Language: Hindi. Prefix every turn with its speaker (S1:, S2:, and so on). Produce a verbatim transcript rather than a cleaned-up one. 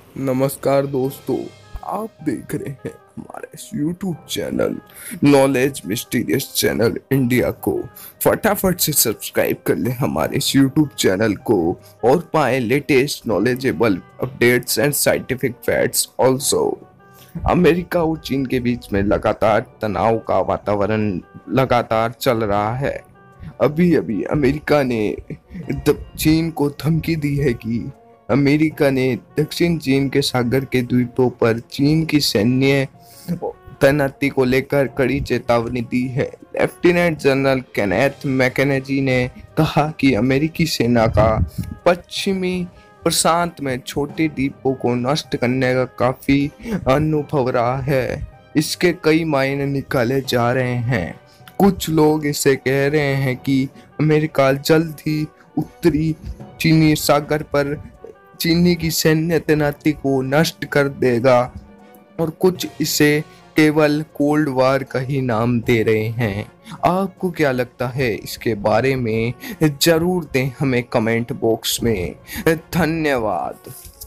S1: नमस्कार दोस्तों, आप देख रहे हैं हमारे इस YouTube channel knowledge mysterious channel India को। फटाफट से सब्सक्राइब कर लें हमारे इस यूट्यूब चैनल को और पाएं latest knowledgeable updates and scientific facts also. America और चीन के बीच में लगातार तनाव का वातावरण लगातार चल रहा है। अभी अभी अमेरिका ने चीन को धमकी दी है कि अमेरिका ने दक्षिण चीन के सागर के द्वीपों पर चीन की सैन्य तैनाती को लेकर कड़ी चेतावनी दी है। लेफ्टिनेंट जनरल केनेथ मैकेंजी ने कहा कि अमेरिकी सेना का पश्चिमी प्रशांत में छोटे द्वीपों को नष्ट करने का काफी अनुभव रहा है। इसके कई मायने निकाले जा रहे हैं। कुछ लोग इसे कह रहे हैं कि अमेरिका जल्द ही उत्तरी चीनी सागर पर चीनी की सैन्य तैनाती को नष्ट कर देगा और कुछ इसे केवल कोल्ड वार का ही नाम दे रहे हैं। आपको क्या लगता है इसके बारे में? जरूर दें हमें कमेंट बॉक्स में। धन्यवाद।